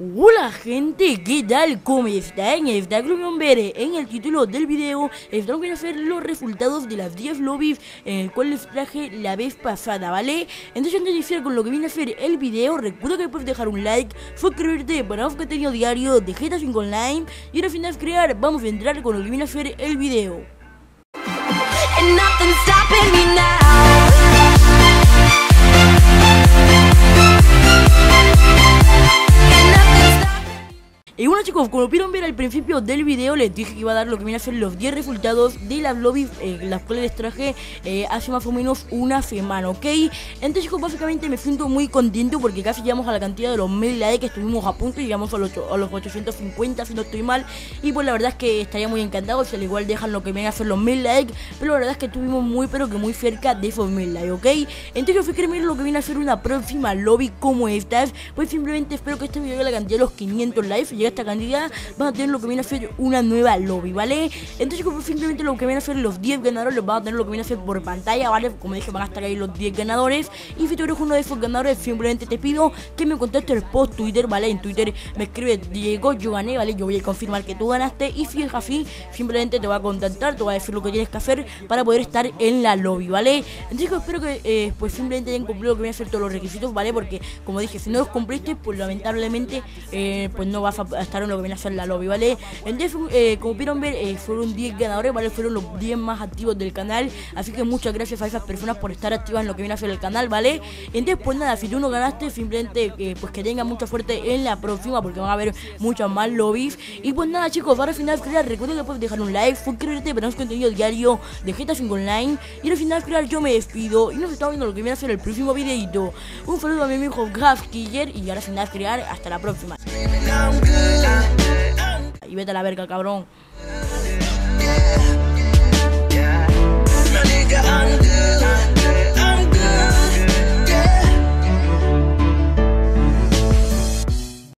Hola gente, ¿qué tal? ¿Cómo están? Está Club Bere. En el título del video estamos a hacer los resultados de las 10 lobbies en el cual les traje la vez pasada, ¿vale? Entonces antes de iniciar con lo que viene a hacer el video, recuerda que puedes dejar un like, suscribirte para más contenido diario de GTA 5 Online y ahora al final crear, vamos a entrar con lo que viene a hacer el video. Y bueno chicos, como pudieron ver al principio del video, les dije que iba a dar lo que viene a ser los 10 resultados de las lobbies, las cuales les traje hace más o menos una semana, ¿ok? Entonces chicos, básicamente me siento muy contento porque casi llegamos a la cantidad de los 1000 likes, estuvimos a punto y llegamos a los 850 si no estoy mal. Y pues la verdad es que estaría muy encantado si al igual dejan lo que viene a ser los 1000 likes, pero la verdad es que estuvimos muy pero que muy cerca de esos 1000 likes, ¿ok? Entonces si quieren ver lo que viene a ser una próxima lobby como estas, pues simplemente espero que este video llegue a la cantidad de los 500 likes. Si llega a esta cantidad, van a tener lo que viene a ser una nueva lobby, ¿vale? Entonces como simplemente lo que viene a ser los 10 ganadores, los van a tener lo que viene a ser por pantalla, ¿vale? Como dije, van a estar ahí los 10 ganadores. Y si tú eres uno de esos ganadores, simplemente te pido que me contestes por Twitter, ¿vale? En Twitter me escribes Diego, yo gané, ¿vale? Yo voy a confirmar que tú ganaste. Y si es así, simplemente te voy a contactar, te voy a decir lo que tienes que hacer para poder estar en la lobby, ¿vale? Entonces espero que pues simplemente hayan cumplido lo que viene a ser todos los requisitos, ¿vale? Porque como dije, si no los cumpliste, pues lamentablemente pues no vas a estar en lo que viene a ser la lobby, ¿vale? Entonces como pudieron ver, fueron 10 ganadores, ¿vale? Fueron los 10 más activos del canal. Así que muchas gracias a esas personas por estar activas en lo que viene a ser el canal, ¿vale? Entonces pues nada, si tú no ganaste, simplemente pues que tengan mucha suerte en la próxima, porque van a haber muchas más lobbies. Y pues nada chicos, para al final crear, recuerden que puedes dejar un like, suscribirte para más contenido diario de GTA 5 Online. Y al final crear, yo me despido y nos estamos viendo lo que viene a ser el próximo videito. Un saludo a mi amigo Grafkiller y ahora al final crear, hasta la próxima. Y vete a la verga, cabrón.